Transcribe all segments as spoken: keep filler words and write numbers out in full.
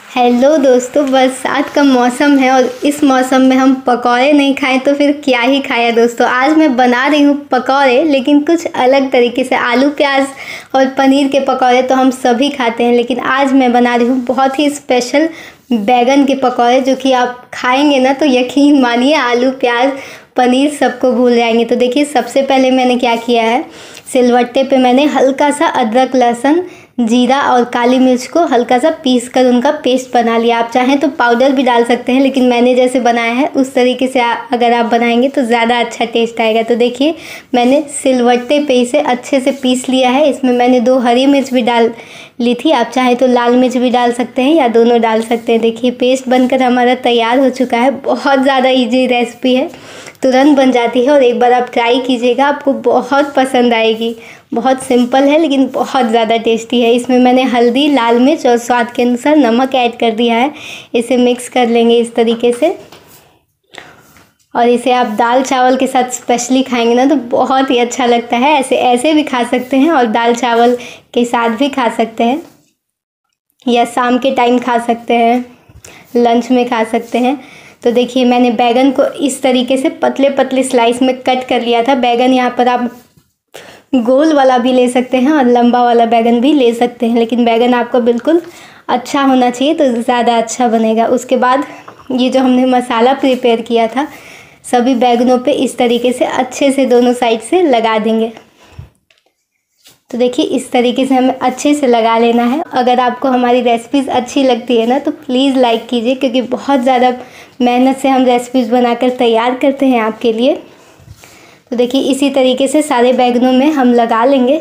Hello दोस्तों, बरसात का मौसम है और इस मौसम में हम पकौड़े नहीं खाएं तो फिर क्या ही खाया दोस्तों। आज मैं बना रही हूँ पकौड़े, लेकिन कुछ अलग तरीके से। आलू प्याज और पनीर के पकौड़े तो हम सभी खाते हैं, लेकिन आज मैं बना रही हूँ बहुत ही स्पेशल बैगन के पकौड़े, जो कि आप खाएंगे ना तो यकीन मानिए आलू प्याज पनीर सबको भूल जाएंगे। तो देखिए, सबसे पहले मैंने क्या किया है, सिलवट्टे पे मैंने हल्का सा अदरक लहसुन जीरा और काली मिर्च को हल्का सा पीस कर उनका पेस्ट बना लिया। आप चाहें तो पाउडर भी डाल सकते हैं, लेकिन मैंने जैसे बनाया है उस तरीके से आ, अगर आप बनाएंगे तो ज़्यादा अच्छा टेस्ट आएगा। तो देखिए, मैंने सिलवट्टे पे इसे अच्छे से पीस लिया है। इसमें मैंने दो हरी मिर्च भी डाल ली थी, आप चाहें तो लाल मिर्च भी डाल सकते हैं या दोनों डाल सकते हैं। देखिए, पेस्ट बनकर हमारा तैयार हो चुका है। बहुत ज़्यादा ईजी रेसिपी है, तुरंत बन जाती है और एक बार आप ट्राई कीजिएगा, आपको बहुत पसंद आएगी। बहुत सिंपल है लेकिन बहुत ज़्यादा टेस्टी है। इसमें मैंने हल्दी, लाल मिर्च और स्वाद के अनुसार नमक ऐड कर दिया है। इसे मिक्स कर लेंगे इस तरीके से, और इसे आप दाल चावल के साथ स्पेशली खाएंगे ना तो बहुत ही अच्छा लगता है। ऐसे ऐसे भी खा सकते हैं और दाल चावल के साथ भी खा सकते हैं, या शाम के टाइम खा सकते हैं, लंच में खा सकते हैं। तो देखिए, मैंने बैगन को इस तरीके से पतले पतले स्लाइस में कट कर लिया था। बैगन यहाँ पर आप गोल वाला भी ले सकते हैं और लंबा वाला बैगन भी ले सकते हैं, लेकिन बैगन आपका बिल्कुल अच्छा होना चाहिए तो ज़्यादा अच्छा बनेगा। उसके बाद ये जो हमने मसाला प्रिपेयर किया था, सभी बैगनों पे इस तरीके से अच्छे से दोनों साइड से लगा देंगे। तो देखिए, इस तरीके से हमें अच्छे से लगा लेना है। अगर आपको हमारी रेसिपीज़ अच्छी लगती है ना तो प्लीज़ लाइक कीजिए, क्योंकि बहुत ज़्यादा मेहनत से हम रेसिपीज़ बनाकर तैयार करते हैं आपके लिए। तो देखिए, इसी तरीके से सारे बैगनों में हम लगा लेंगे।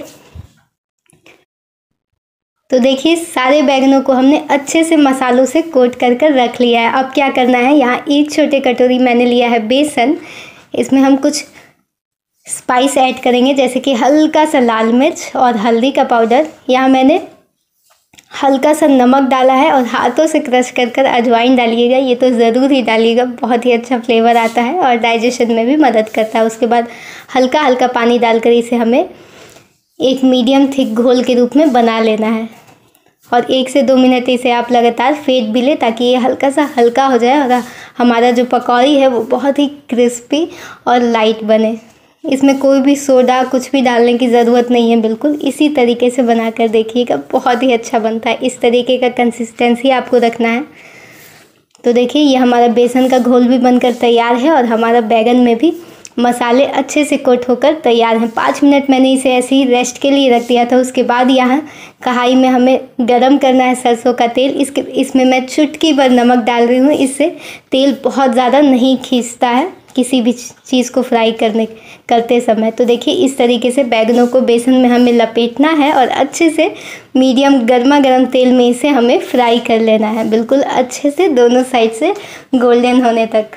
तो देखिए, सारे बैगनों को हमने अच्छे से मसालों से कोट कर कर रख लिया है। अब क्या करना है, यहाँ एक छोटे कटोरी मैंने लिया है बेसन। इसमें हम कुछ स्पाइस ऐड करेंगे, जैसे कि हल्का सा लाल मिर्च और हल्दी का पाउडर। यहाँ मैंने हल्का सा नमक डाला है और हाथों से क्रश कर कर अजवाइन डालिएगा। ये तो ज़रूर ही डालिएगा, बहुत ही अच्छा फ्लेवर आता है और डाइजेशन में भी मदद करता है। उसके बाद हल्का हल्का पानी डालकर इसे हमें एक मीडियम थिक घोल के रूप में बना लेना है, और एक से दो मिनट इसे आप लगातार फेंट भी लें ताकि ये हल्का सा हल्का हो जाए और हमारा जो पकौड़ी है वो बहुत ही क्रिस्पी और लाइट बने। इसमें कोई भी सोडा कुछ भी डालने की ज़रूरत नहीं है, बिल्कुल इसी तरीके से बनाकर देखिएगा, बहुत ही अच्छा बनता है। इस तरीके का कंसिस्टेंसी आपको रखना है। तो देखिए, ये हमारा बेसन का घोल भी बनकर तैयार है और हमारा बैगन में भी मसाले अच्छे से कोट होकर तैयार हैं। पाँच मिनट मैंने इसे ऐसे ही रेस्ट के लिए रख दिया था। उसके बाद यहाँ कढ़ाई में हमें गरम करना है सरसों का तेल। इसके इसमें मैं चुटकी भर नमक डाल रही हूँ। इससे तेल बहुत ज़्यादा नहीं खींचता है किसी भी चीज़ को फ्राई करने करते समय। तो देखिए, इस तरीके से बैगनों को बेसन में हमें लपेटना है और अच्छे से मीडियम गर्मा गर्म तेल में इसे हमें फ्राई कर लेना है, बिल्कुल अच्छे से दोनों साइड से गोल्डन होने तक।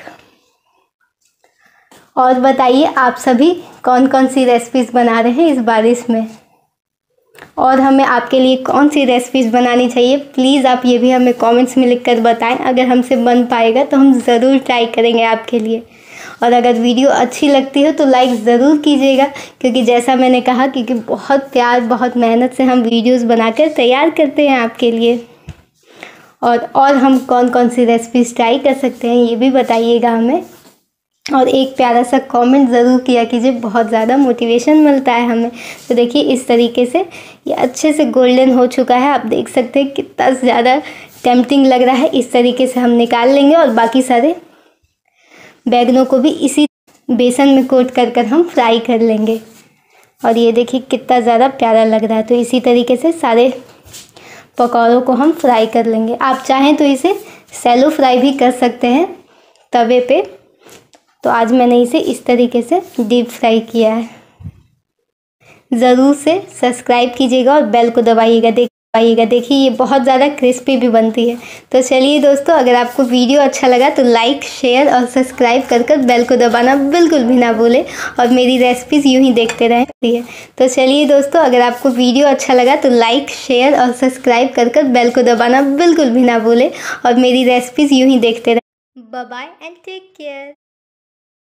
और बताइए, आप सभी कौन कौन सी रेसिपीज़ बना रहे हैं इस बारिश में, और हमें आपके लिए कौन सी रेसिपीज़ बनानी चाहिए, प्लीज़ आप ये भी हमें कमेंट्स में लिखकर बताएं। अगर हमसे बन पाएगा तो हम ज़रूर ट्राई करेंगे आपके लिए। और अगर वीडियो अच्छी लगती हो तो लाइक ज़रूर कीजिएगा, क्योंकि जैसा मैंने कहा, क्योंकि बहुत प्यार बहुत मेहनत से हम वीडियोस बनाकर तैयार करते हैं आपके लिए। और और हम कौन कौन सी रेसिपीज़ ट्राई कर सकते हैं ये भी बताइएगा हमें, और एक प्यारा सा कमेंट ज़रूर किया कीजिए, बहुत ज़्यादा मोटिवेशन मिलता है हमें। तो देखिए, इस तरीके से ये अच्छे से गोल्डन हो चुका है। आप देख सकते हैं कितना ज़्यादा टेम्पटिंग लग रहा है। इस तरीके से हम निकाल लेंगे और बाकी सारे बैगनों को भी इसी बेसन में कोट कर कर हम फ्राई कर लेंगे। और ये देखिए कितना ज़्यादा प्यारा लग रहा है। तो इसी तरीके से सारे पकौड़ों को हम फ्राई कर लेंगे। आप चाहें तो इसे सैलो फ्राई भी कर सकते हैं तवे पे। तो आज मैंने इसे इस तरीके से डीप फ्राई किया है। ज़रूर से सब्सक्राइब कीजिएगा और बेल को दबाइएगा देख दबाइएगा देखिए, ये बहुत ज़्यादा क्रिस्पी भी बनती है। तो चलिए दोस्तों, अगर आपको वीडियो अच्छा लगा तो लाइक शेयर और सब्सक्राइब कर कर बेल को दबाना बिल्कुल भी ना भूलें, और मेरी रेसिपीज़ यूँ ही देखते रहें। तो चलिए दोस्तों, अगर आपको वीडियो अच्छा लगा तो लाइक शेयर और सब्सक्राइब कर कर बेल को दबाना बिल्कुल भी ना भूलें, और मेरी रेसिपीज़ यूँ ही देखते रहें। Bye bye and take care.